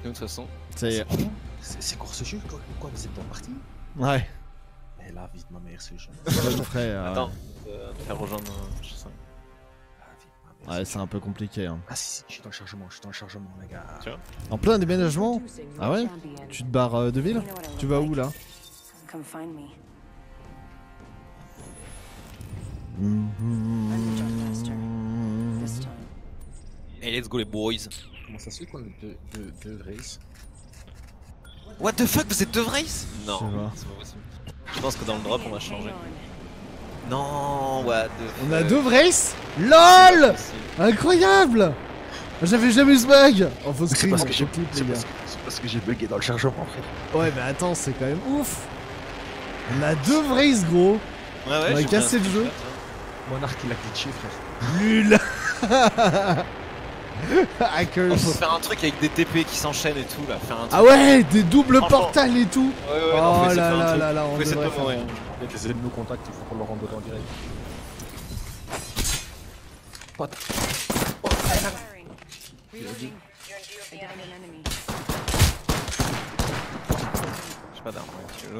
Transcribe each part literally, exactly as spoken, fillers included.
nous de toute façon. Ça y est. C'est quoi ce jeu? Quoi, quoi vous êtes pas parti? Ouais. Mais là, vite ma mère, ce jeu. Bonne frère. Attends, euh, te faire rejoindre euh, je sais. Ah, vite ma mère. Ouais, c'est un peu compliqué. Hein. Ah, si, si, je suis dans le chargement, je suis dans le chargement, les gars. Tu vois? En plein déménagement? Ah ouais? Tu te barres euh, de ville? Tu vas où là? Come find me. This time. Et let's go les boys. Comment ça se fait qu'on est deux, deux, deux races? What the fuck, vous êtes deux vrais? Non, Je sais pas. c'est pas possible. Je pense que dans le drop on va changer. Non, what the fuck. On a deux Vrace? LOL! Incroyable! J'avais jamais ce bug! Oh, faut screen, parce que j'ai clip, les gars. C'est parce que j'ai bugué dans le chargement, frère. Ouais, mais attends, c'est quand même ouf! On a deux Vrace, gros! Ouais, ouais, On a j'ai cassé fait un le jeu. Monarch il a glitché, frère. Nul! Oh, Hackers! faut faire un truc avec des T P qui s'enchaînent et tout là, faire un truc. Ah ouais! Des doubles Franchement. portals et tout! Ouais, ouais, non, Oh faut essayer de là faire un là truc. là là, on Faut essayer de devrait pas faire mourir. Il y a des ennemis au contact, il faut qu'on leur rentre en direct. Pote. Firing. Reloading. I downed an enemy. J'ai pas d'arme, ouais, tu veux.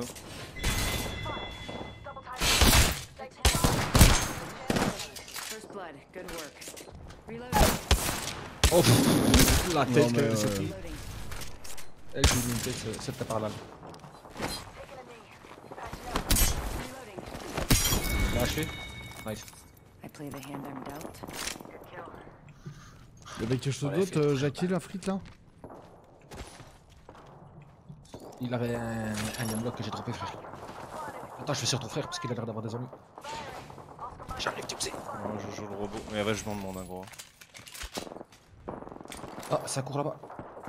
First blood. Good work. Reloading. Oh pff, la tête Non, mais, que c'est euh, pris. Reloading. Elle joue une tête, cette par là. Reloading. Lâché. Nice. I play the hand I'm dealt. Y'a quelque chose Ouais, d'autre, fait- euh, Jackie, la frite là? Il avait un, un unlock que j'ai droppé, frère. Attends, je vais sur ton frère parce qu'il a l'air d'avoir des ennuis. J'arrive, tu me sais. Ouais, je joue le robot. Mais ouais, je m'en demande un gros. Ah, ça court là-bas.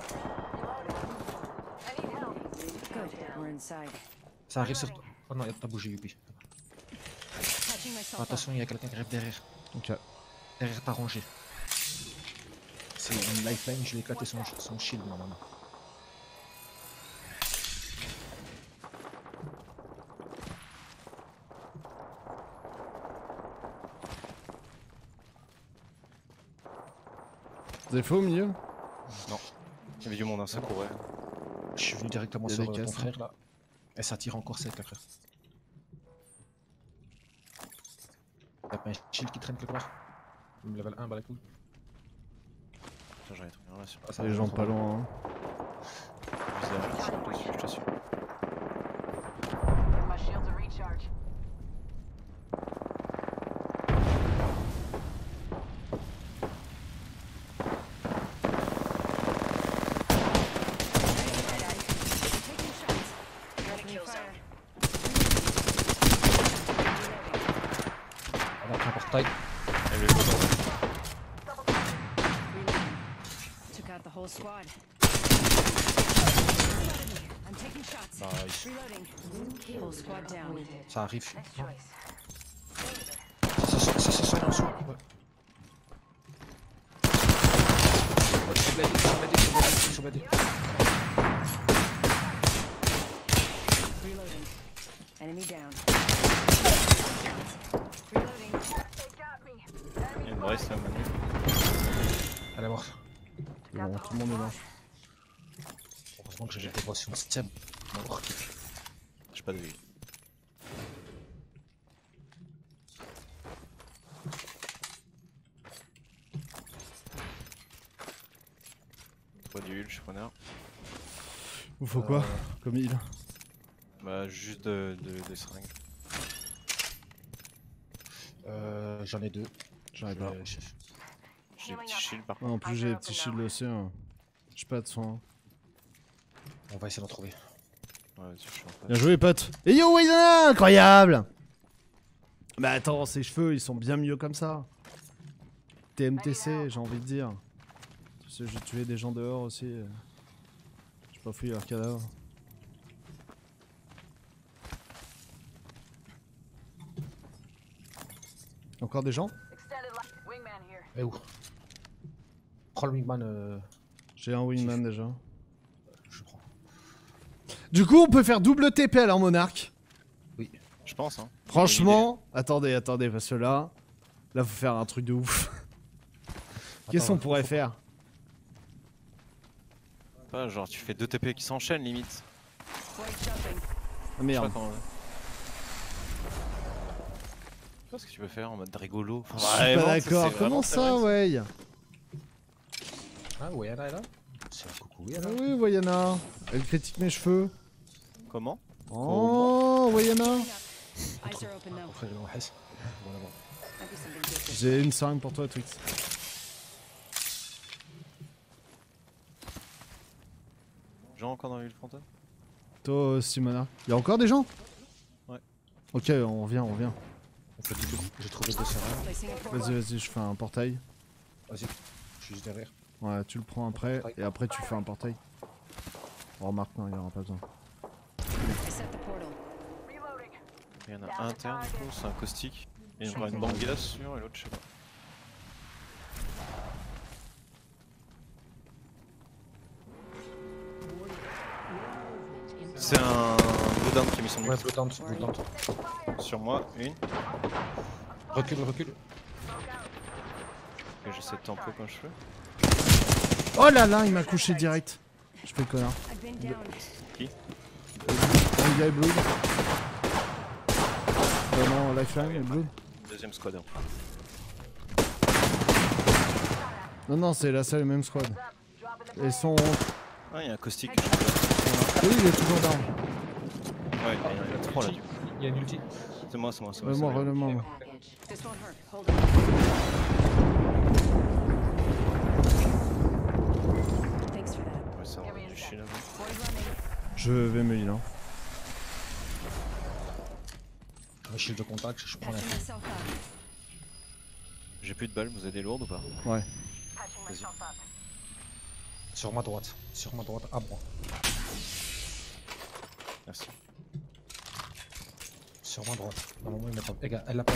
Good. We're inside. Ça arrive sur toi. Oh non, t'as bougé, Yuppie. Patching myself up. Attention, il y a quelqu'un qui arrive derrière. Ok. Derrière ta rangée. C'est une lifeline, je lui ai éclaté son, son shield, normalement. Vous avez fait au milieu? Non. Il y avait du monde, hein, ça courait. Je suis venu directement Il y a sur des euh, ton caisses, hein. frère là. Et ça tire encore sec, là, frère. Y'a pas un shield qui traîne quelque part? Il me level un, bah la couille. Putain, j'en ai trouvé un là sur Ah, ça Les va, gens trop pas bien. loin. Hein. le visage. Je te suis, je te suis. My shields are recharged. Taking shots. Opening fire. On a pris un portail. Et le robot. Reloading. Took out the whole squad. I'm taking shots. Nice. Reloading. Whole squad down. Ça arrive. Ça se ça se soigne en dessous. Ouais. Ouais, ils sont bladés, ils sont bladés, ils sont bladés, ils sont bladés. Reloading. Enemy down. Reloading. Il y a une brace là, Manu. Elle est morte. C'est bon, tout le monde est mort. Heureusement que j'ai des potions Stem. Mort. J'ai pas de vie. Pas du heal, je suis preneur. Vous faut quoi? Comme il. Bah, juste de, de, des seringues. Euh, j'en ai deux. J'arrive pas. Euh, je- J'ai des petits shields par Ah, contre. en plus, j'ai des petits shields aussi. Hein. J'ai pas de soin. On va essayer d'en trouver. Ouais, vas-y, je suis en face. Bien joué, pote! Et yo, Waizana! Incroyable! Bah attends, ses cheveux, ils sont bien mieux comme ça. T M T C, j'ai envie de dire. Parce que j'ai tué des gens dehors aussi. euh. J'ai pas fouillé leur cadavre. Encore des gens? Extended life. Wingman here. Eh où? Prends le wingman, euh, J'ai un wingman déjà. je prends. Du coup, on peut faire double T P à leur monarque. Oui. Je pense, hein. Franchement, attendez, attendez, parce que là, là, faut faire un truc de ouf. Qu'est-ce qu'on Attends, pourrait faut- faire? Pas genre tu fais deux T P qui s'enchaînent limite. White jumping. Ah Je sais merde. pas comment. Je sais pas ce que tu peux faire en mode rigolo. Enfin, Je suis pas vraiment, d'accord, c'est comment vraiment ça, vrai, ouais? Ah, Wayana est là? C'est un coucou, Ah Wayana. oui, Wayana. Elle critique mes cheveux. c'est- Comment? Oh, Wayana. Eyes are open now. Mon frère, il est en Hesse. Bon, là-bas. Might be something different. J'ai une seringue pour toi, Twix. Gens encore dans l'île frontal? Toi, Simona. Y'a encore des gens? Ouais. Ok, on vient, on vient. On fait du coup. J'ai trouvé deux seringues. Placing a portal. Vas-y, vas-y, je fais un portail. Vas-y. Je suis juste derrière. Ouais, tu le prends après, et après tu fais un portail. Oh, remarque, non, il y aura pas besoin. I set the portal. Reloading. Il y en a un interne du coup, c'est un caustique. Il y en aura une banga sûr et l'autre je sais pas. C'est un Blue qui a mis son Ouais, ult blue tente, blue tente. sur moi, une. Recule, recule. Et j'essaie de tempo comme je peux. Oh là là, il m'a couché direct. Je fais le connard. I've been down. Un gars est blood. Euh, non, lifeline est blood. Deuxième squad. hein. Non, non, c'est la seule même squad. Ils sont. Ah, il y a un caustique. Oui, il est toujours down. Ouais, il y en a- il y en a trois là du coup. Il y a une ulti. C'est moi, c'est moi, c'est moi. Ouais, c'est moi, moi. relève-moi. moi. This won't hurt. Hold on. Thanks for that. Ouais, ça va, du chier là-bas. Boy running. Je vais me heal. Hein. Un shield de contact, je prends la Patching myself up. J'ai plus de balles, vous avez des lourdes ou pas? Ouais. Patching Vas-y. myself up. Sur ma droite. Sur ma droite, à moi. Merci. Sur ma droite. Normalement, il mettra. Les gars, elle l'a pas.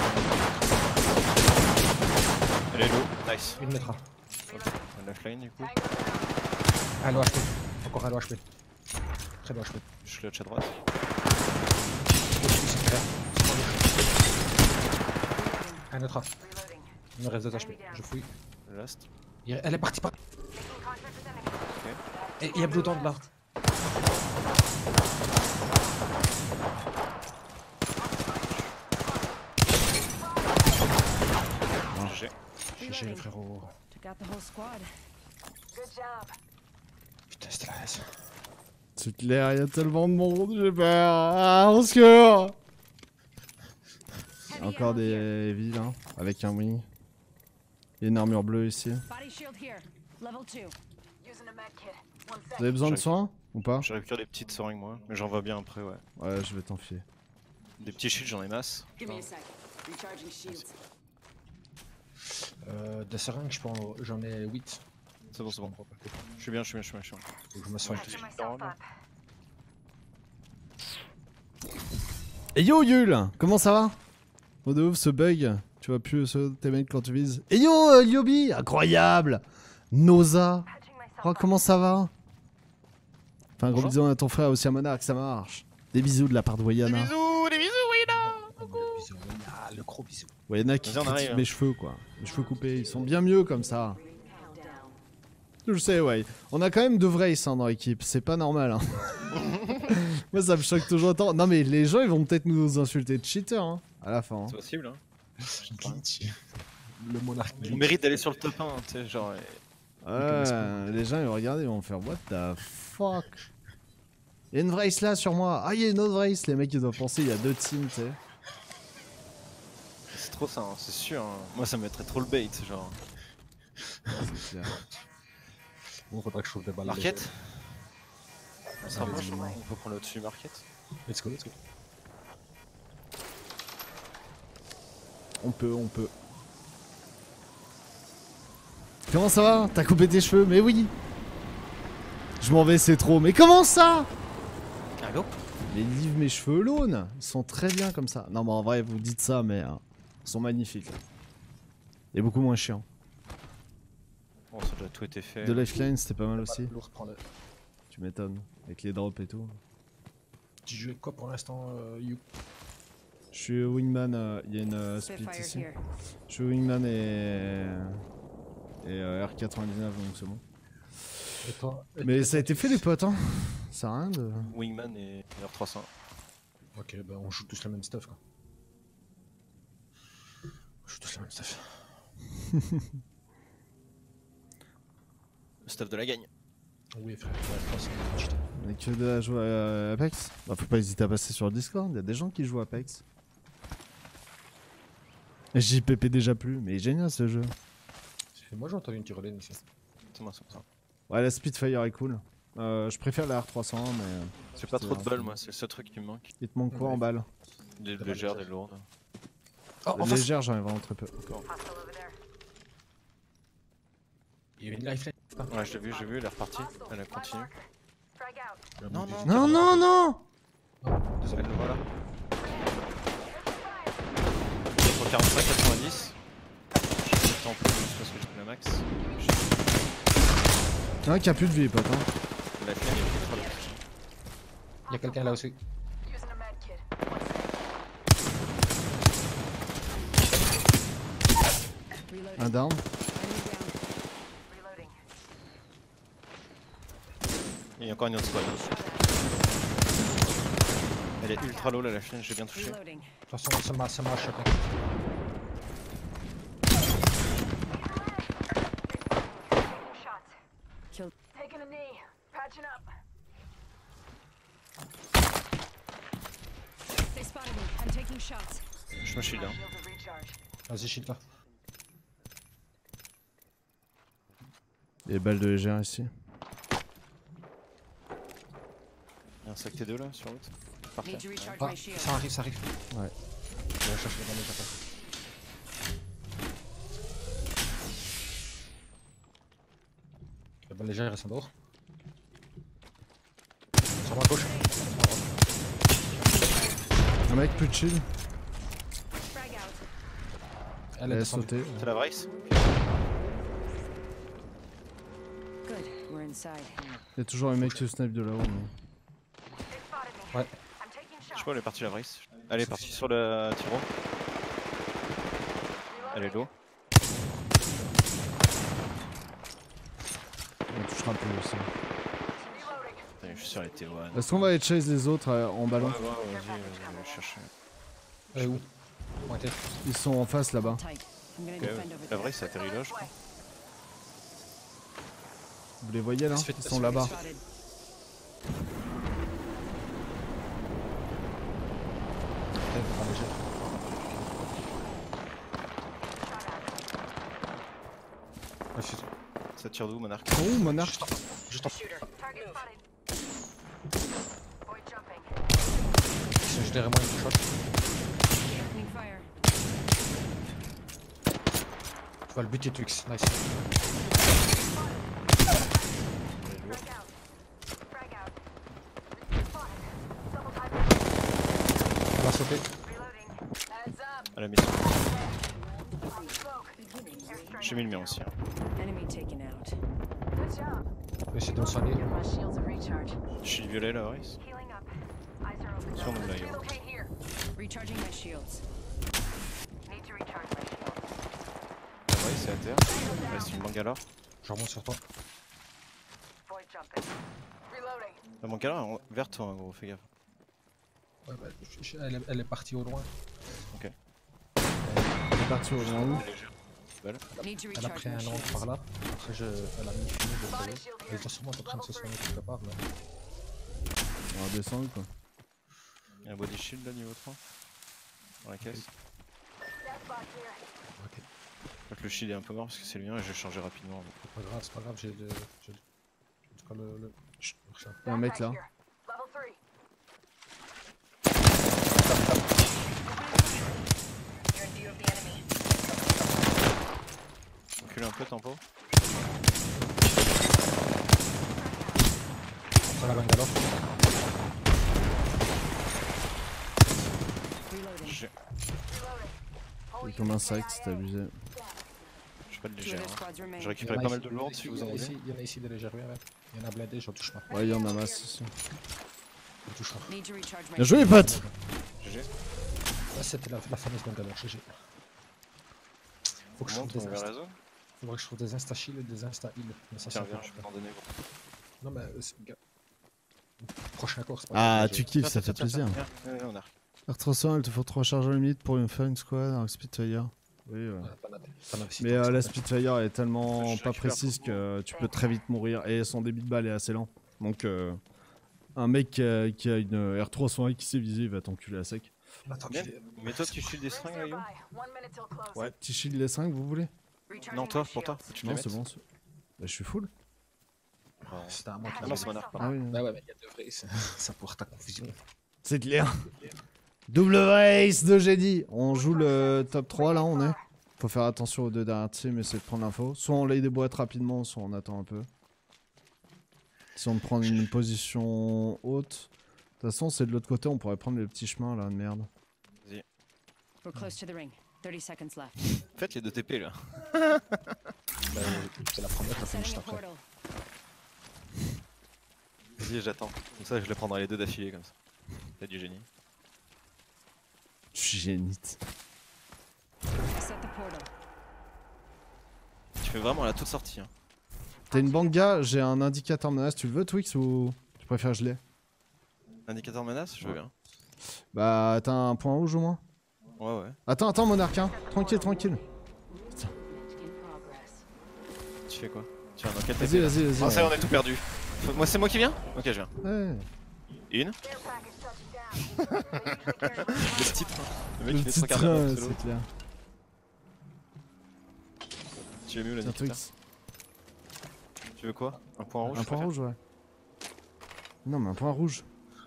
Elle est low, nice. Il mettra. Un offline du coup. Un low H P. Encore un low H P. Très low H P. Je suis là de droite. Un autre A. Reloading. Il me reste deux H P. Je fouille. Le last. Il- Elle est partie pas. Taking contact with enemy. Et il y a blue tente là. G G. G G frérot. Took out the whole squad. Good job. Putain, c'était la S. C'est clair, il y a tellement de monde, j'ai peur. Ah, au secours. Heavy Encore ammo des here. heavy là, avec un wing. Il y a une armure bleue ici. Body shield here. Level two. Using a med kit. One Vous sec. avez besoin de Check. soins ou pas? J'ai récupéré des petites seringues moi, mais j'en vois bien après, ouais. Ouais, je vais t'enfiler. Des petits shields, j'en ai masse. Give me a sec. Recharging shields. Euh, des seringues, je peux en- j'en ai huit. C'est bon, c'est bon. Je suis bien, je suis bien, je suis bien. Je suis bien. Faut que je me soigne. Patching myself up. Et yo Yul, comment ça va? Oh de ouf ce bug, tu vois plus ce tes mails quand tu vises. Et yo euh, Lyobi, incroyable. Noza, Patching myself oh, up. comment ça va? Enfin gros Bonjour. bisous à ton frère aussi à Monarch, ça marche. Des bisous de la part de Wayana. bisous, des bisous, Le bisou, ah, le gros bisou. Wayana qui Vas-y, on critique arrive, hein. mes cheveux quoi. Mes cheveux coupés, ils sont bien mieux comme ça. Je sais ouais, on a quand même de vrais hein, dans l'équipe, c'est pas normal hein. Moi ça me choque toujours autant. Non mais les gens ils vont peut-être nous insulter de cheater hein, à la fin. hein. C'est possible, hein. Glitch. Le monarque On glitch. mérite d'aller sur le top un, tu sais, genre. et- Ouais, les gens ils vont regarder, ils vont faire what the fuck. Il y a une vrace là sur moi. Ah, il y a une autre vrace. Les mecs ils doivent penser il y a deux teams, tu sais. C'est trop ça, hein, c'est sûr. hein. Moi ça me mettrait trop le bait, genre. C'est clair. Bon, faudra que je trouve des balles. Market On se Allez, rapproche, dis-moi. on peut prendre au-dessus market. Let's go, let's go. On peut, on peut. Comment ça va? T'as coupé tes cheveux? Mais oui. Je m'en vais, c'est trop. Mais comment ça? Allô? Les livres mes cheveux alone, ils sont très bien comme ça. Non mais en vrai vous dites ça mais euh, ils sont magnifiques. Et beaucoup moins chiants. Bon, ça doit tout été fait. De Lifeline c'était pas mal aussi. Lourd, prends-le. Tu m'étonnes. Avec les drops et tout. Tu joues avec quoi pour l'instant, euh, You? Je suis wingman, euh, il y a une euh, split Spitfire ici. here. Je suis wingman et, et euh, R quatre-vingt-dix-neuf donc c'est bon. Et toi et Mais toi, ça a été tu- fait les potes hein. Ça a rien de... Wingman et R trois cents. Ok, bah on joue tous le même stuff quoi. On joue tous le même stuff. Le stuff de la gagne. Oui frère, ouais, trois cents, putain. Mais que de la jouer à Apex. Bah faut pas hésiter à passer sur le Discord, il y a des gens qui jouent à Apex. Et J P P déjà plus, mais génial ce jeu. Et moi j'ai entendu une tyrolienne ici. C'est moi, c'est ça. Ouais, la Spitfire est cool. Euh, je préfère la R trois cents, mais euh, C'est pas c'est trop de un balles, peu- moi, c'est le seul truc qui me manque. il te manque quoi Ouais. en balles? Des Des légères, balles des lourdes. Oh, en face. Légère, j'en ai vraiment très peu. Hostile over there. Il y a une lifeline. Ouais, je l'ai vu, j'ai vu, elle est repartie. Elle a continué. Frag out. Non, non, Non, non, non! Elle le voilà. Pour quarante-cinq quatre-vingt-dix. Je vais le temps plus juste parce que j'ai plus le max. Non, qui a plus de vie, pote. Hein. La flemme est plus trop longue. Il y a quelqu'un là aussi. Using a med kit. Reloading. Un down. Enemy down. Reloading. Il y a encore une autre squad. Elle est ultra low là, la flemme, j'ai bien touché. Reloading. De toute façon, ça m'a ça m'a choqué. Taking shots. Kill. Taking a knee. Patching up. They spotted me. I'm taking shots. Je me shield hein. Shields of recharge. Vas-y, shield là. Il y a des balles de légère ici. Il y a un sac T deux là sur route. Par terre. Need to recharge Ah, my shield. ça arrive, ça arrive. Ouais. Je vais chercher dans mes affaires. La balle légère, il reste en dehors. Sur ma gauche. Un mec plus chill. Frag out. Elle Elle est a descendue. sauté. C'est la Vrace? Good. We're inside. Il y a toujours un mec qui snipe de là-haut. mais- They spotted me. Ouais. I'm taking Je sais shots. pas, elle est partie la Vrace. Elle est partie sur le tiro. Elle est low. On touchera plus aussi. Reloading. Putain, je suis sûr, elle était one. Est-ce qu'on va aller chase les autres euh, en Ouais, ballon? ouais, vas-y, vas-y, je vais chercher. Elle est où? Pointé. Ils sont en face là-bas. Tight. I'm gonna Ok, defend over la there. Vrace, ça atterrit là, je crois. Vous les voyez là? Se fait- Ils se sont fait- là-bas. Spotted. Elle est pas légère. Ouais, c'est- Ça tire d'où, Monarch? Oh, Monarch. Juste en- Juste en. Shooter. Target spotted. Void jumping. Ils sont juste derrière moi, une shot. Opening fire. Tu vas le buter, Twix. Nice. Frag out. Frag out. Spotted. Double time. On va sauter. Reloading. Heads up. À la mission. On the smoke. Airstrike. J'ai mis le mien aussi. hein. Enemy taken out. Good job. Je vais essayer de me soigner. Give my shields a recharge. Je suis violet, la Vrace. Healing up. Eyes are open. Sur nous là, yo. Relocate here. Recharging my shields. Need to recharge my shield. La Vrace, c'est à terre. Il reste une Bangalore. Je remonte sur toi. Void jumping. Reloading. La Bangalore est en- verte, hein, gros, fais gaffe. Ouais, bah, je- je- elle, est, elle est partie au loin. On est parti au grand où? Need to Elle a recharge pris my un angle shields. par là. Après, je, elle a mis fini de le Body coller. shield Elle here. était sûrement en train de se soigner quelque part. Mais... On va descendre quoi. Il y a un body shield là, niveau trois. Dans la caisse. Death box here. Ok. Je crois que le shield est un peu mort parce que c'est le mien et je vais changer rapidement. C'est pas grave, c'est pas grave, j'ai le. j'ai le- En tout cas, le. le... Chut, marche un peu. Il y a un mec là. Backpack here. Level three. You're in view of the enemy. Recule un peu, tempo. Sur la Bangalore. Reloading. J'ai C'est comme un sac, c'est abusé. j'ai pas de Two léger. other Hein. squads remain. J'ai Il y récupéré en a pas mal ici- de lourdes si il y vous en en a voulez. ici- Il y en a ici des légères, ouais. Il y en a blindés, j'en touche pas. Ouais, il y en a masse ici. Je touche pas. Need to recharge my Bien joué les potes! G G. Là, c'était la, la fameuse Bangalore, G G. Faut que je Monte, trouve on des verra astres. la zone. Faudrait que je trouve des insta-shield et des insta-heal. Mais ça, Tiens, ça viens, marche je peux pas. t'en donner. gros. Non, mais euh, c'est- gars. Prochain cours, c'est pas Ah, grave, tu j'ai- kiffes, Tiens, ça tiens, fait tiens, plaisir. tiens, viens, viens, on a- R trois cents, il te faut trois charges en limite pour une faire une squad avec Spitfire. Oui, ouais. Ouais, pas navet, pas navet, si Mais tant euh, que la ça. Spitfire est tellement Je pas récupère précise beaucoup. que tu peux très vite mourir et son débit de balle est assez lent. Donc euh, un mec qui a, qui a une R trois cent un qui s'est visé, il va t'enculer à sec. Attends, Bien. qu'il est- Mais toi, tu shield des seringues, là, Yo? Nearby. One minute till close. Ouais. Petit shield les cinq, vous voulez? Recharging Non, toi, my pour toi. shields. faut que tu te Non, les c'est mettes. bon. c'est- Bah, je suis full. Oh. C'était un manque Ah non, c'est mon arc, Ah pardon. oui. Bah ouais, mais il y a deux vrais, ça, ça porte ta confusion. C'est clair. Double race de génie. On joue le top trois là, on est. Faut faire attention aux deux dernières teams, essayer de prendre l'info. Soit on lay des boîtes rapidement, soit on attend un peu. Si on prend une position haute. De toute façon, c'est de l'autre côté, on pourrait prendre le petit chemin là, de merde. We're close to the ring. thirty seconds left. Faites les deux T P là. Bah, c'est la première, t'as fait Setting juste a après. portal. Vas-y, j'attends. Comme ça, je les prendrai les deux d'affilée comme ça. T'as du génie. Je suis génite. Set the portal. Tu fais vraiment la toute sortie. Hein. T'as une banga, j'ai un indicateur menace, tu le veux Twix ou tu préfères je l'ai? Indicateur menace, je veux bien. Bah t'as un point rouge au moins? Ouais, ouais. Attends, attends Monarque, hein. Tranquille, tranquille. Tu fais quoi? Tu vas dans quel Vas-y, T P là? vas-y, vas-y. Ah, ça y est, on est tout perdu. Faut- Moi, c'est moi qui viens? Ok, je viens. Ouais. Une. Care package touching down. They usually carry one Le titre. hein. Le mec, Le il fait petit cent quarante train, minutes solo. c'est clair. Tu l'as mis où Tiens l'indicateur? Twix. Tu veux quoi? Un point rouge? Un tu point préfères rouge, ouais. Non, mais un point rouge.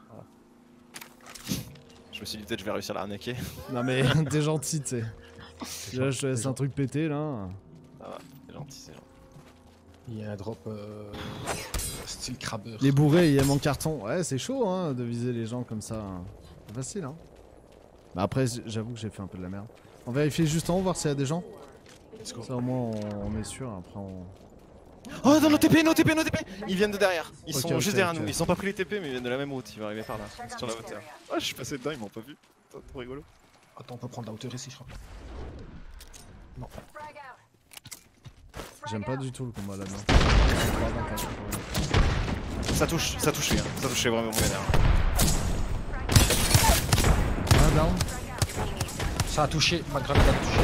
Je me suis dit peut-être je vais réussir à l'arnaquer. Non, mais t'es gentil, tu sais. Là, je te laisse un truc péter là. C'est gentil, c'est gentil. Il y a un drop euh, style crabbeur. Les bourrés, ils aiment en carton. Ouais, c'est chaud hein, de viser les gens comme ça. C'est facile, hein. Bah après, j'avoue que j'ai fait un peu de la merde. On vérifie juste en haut, voir s'il y a des gens. Let's go. Ça, au moins, on, on est sûr. Après, on. Oh, dans nos T P, nos T P, nos T P! Ils viennent de derrière. Ils Ok, sont ok, juste derrière ok. nous. Ils sont pas pris les T P, mais ils viennent de la même route. Ils vont arriver par là, Check out sur la this hauteur. area. Ah, je suis passé dedans, ils m'ont pas vu. Trop trop rigolo. Attends, on peut prendre la hauteur ici, je crois. Non. Frag out. J'aime pas du tout le combat là-dedans. Ça touche, ça touchait, hein. Ça touchait vraiment mon vénère. Ah, down. Ça a touché, ma grenade a touché.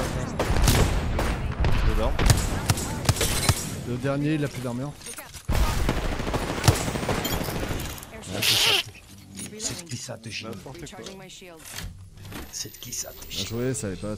Dedans. Le dernier, il a plus d'armure. Cette glissade de génie. N'importe quoi. Recharging my shields. Cette glissade de Bien génie. joué, ça les potes.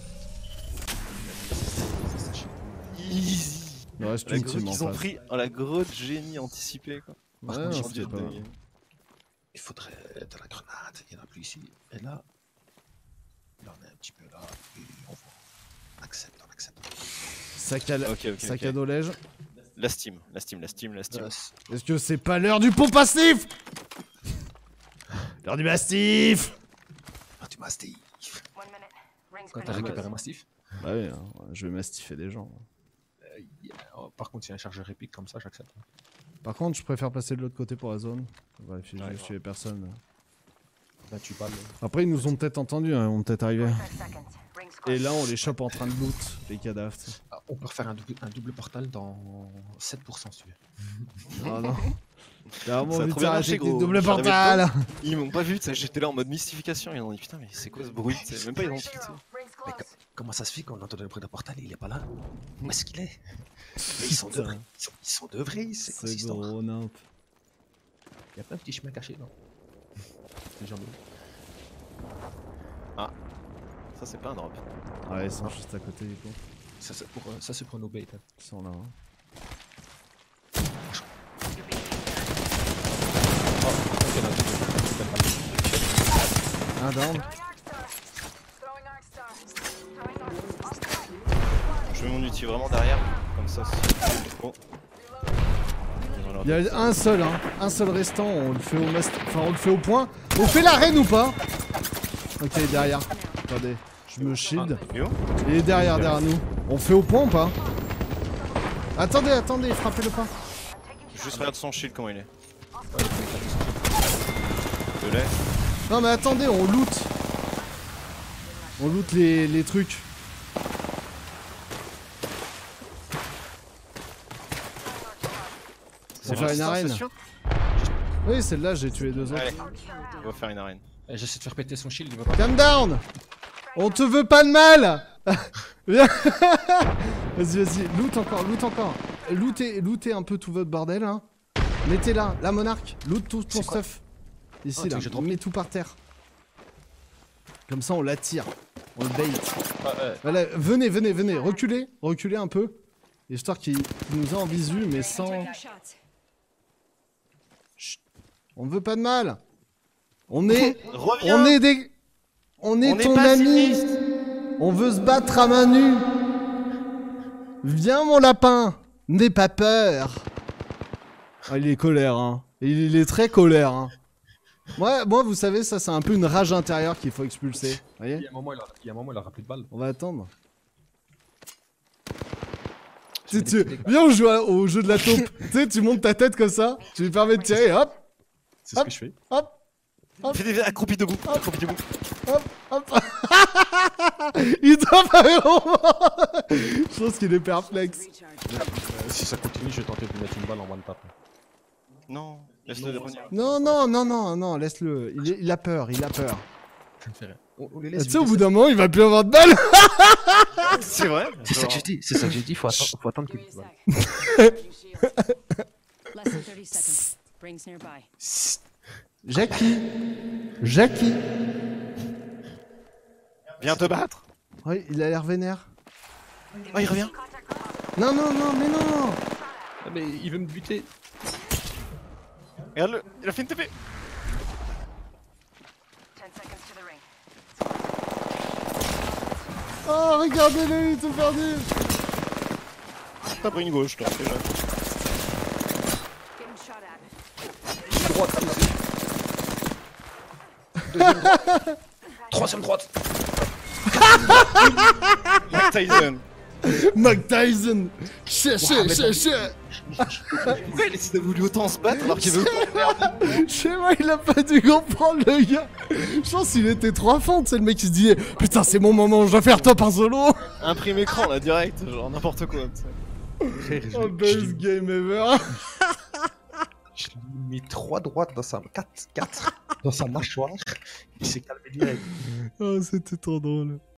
Easy. Il reste La une grotte team en qu'ils ont face. pris oh, la grotte génie anticipée quoi. Ouais, contre, non, je c'était veux pas. dire, Il faudrait de la grenade, il n'y en a plus ici. Et là, là on est un petit peu là, et on voit. On accepte, on accepte. Sac à, Ok, ok, sac ok. à dos lège. La steam, la steam, la steam, la steam. Euh, Est-ce que c'est pas l'heure du pont passif? L'heure du mastif. Ah, tu mastif. One minute. Rings Quand t'as pretty récupéré close. Mastif Bah oui, hein, je vais mastiffer des gens. euh, yeah. Oh, par contre, s'il y a un chargeur épique comme ça, j'accepte. Par contre, je préfère passer de l'autre côté pour la zone. On va vérifier Ouais, juste qu'il y ait personne. vingt-huit balles. Après, ils nous ont peut-être entendus, hein, ils vont peut-être arriver. forty-five seconds. Rings close. Et là, on les chope en train de loot, les cadavres. tu sais. Ah, on peut refaire un double, un double portal dans sept pour cent si tu veux. Oh non. J'ai vraiment Ça a envie de trop faire bien la marché, technique gros. double J'arrivais portal. Ils m'ont pas vu, tu sais, j'étais là en mode mystification. Ils ont dit putain, mais c'est quoi ce bruit? C'est même pas Three identique. tu sais. zero. Rings Mais close. co- comment ça se fait qu'on entend le bruit d'un portal et il est pas là? Où est-ce qu'il est? Mais ils sont deux vrais. Ils sont, ils sont deux vrais, c'est quoi cette C'est histoire? gros nimp. Il y a pas un petit chemin caché, non? C'est jamais. Ça, c'est pas un drop. Ouais, ils sont juste à côté du coup. Ça, c'est pour, euh, ça, c'est pour nos baits. Hein. Ils sont là. Hein. You're being Un down. Throwing arc star. Throwing arc star. Throwing arc. Arc star. Je mets mon outil vraiment derrière, comme ça. Si... Oh. Ils vont leur Il y dire- a un seul, hein. Un seul restant. On le fait au mast... Enfin, on le fait au point. On fait l'arène ou pas? Ok, derrière. Attendez, je me shield. Ah, il est où? Il est derrière, derrière nous. On fait au point ou pas? Attendez, attendez, frappez le pas. Juste regarde son shield comment il est. Je l'ai. Non mais attendez, on loot. On loot les, les trucs. faire une C'est arène. sûr. Oui, celle-là, j'ai tué deux autres. Allez, on va faire une arène. Eh, J'essaie de faire péter son shield, il va pas. Calm down. On te veut pas de mal. Viens. Vas-y, vas-y, loot encore, loot encore. Lootez, lootez un peu tout votre bordel, hein. Mettez là, la monarque, loot tout ton C'est quoi? stuff. Ici, Oh, là, tu veux que je drop? mets tout par terre. Comme ça, on l'attire. On le bait. Ah, euh, Voilà, venez, venez, venez, reculez, reculez un peu. Histoire qu'il qu'il nous a en visu, mais sans... Taking shots. On veut pas de mal. On est... Reviens. On est des... On est On est ton ami. pacifiste. On veut se battre à main nue. Viens mon lapin. N'aie pas peur. Ah, il est colère, hein. Il, il est très colère, hein. Moi, moi, vous savez, ça, c'est un peu une rage intérieure qu'il faut expulser. Vous il voyez? y a un moment, il a, il y a un moment, il aura plus de balles. On va attendre. Je Tu, fais tu- des petits dégâts. viens, on joue à- au jeu de la taupe. Tu sais, tu montes ta tête comme ça. Tu lui permets de tirer. Hop, C'est ce que je fais. hop, Fais des accroupis debout. Accroupis debout. hop, hop. Il doit pas Je pense qu'il est perplexe. Recharge. Euh, si ça continue, je vais tenter de lui mettre une balle en one tap. Non, laisse-le revenir. Non, non, non, non, non, laisse-le. Il, est- il a peur, il a peur. Je ne fais rien. On, on les Tu laisse. sais, au bout d'un moment, il va plus avoir de balles. C'est vrai. C'est ça que j'ai dit, c'est ça que j'ai dit, faut attendre, faut attendre qu'il Give ait me plus a de balles. sec. Recharging shields. Less than thirty seconds. Rings nearby. Jackie. Jackie. Viens te battre. Oui, il a l'air vénère. Oh, il revient. Non, non, non, mais non. Ah, mais il veut me buter. Regarde-le, il a fait une T P. Ten seconds to the ring. Oh, regardez-le, il est tout perdu. T'as pris une gauche, toi, déjà. Getting shot at. Droite, aussi. Deuxième droite. Troisième droite. Mike Tyson. Mike Tyson. Che, che, che, che. Pourquoi il a voulu autant se battre alors qu'il veut pas? Je sais pas, il a pas dû comprendre le gars. Je pense qu'il était trop à fond, tu sais, le mec qui se dit putain, c'est mon moment, je dois faire top en solo. Imprime écran là, direct, genre n'importe quoi. tu sais. Frère, je, Oh, je best lui- game ever. je lui ai mis trois droites dans sa... quatre, quatre dans sa mâchoire. Il s'est calmé direct. Oh, c'était trop drôle.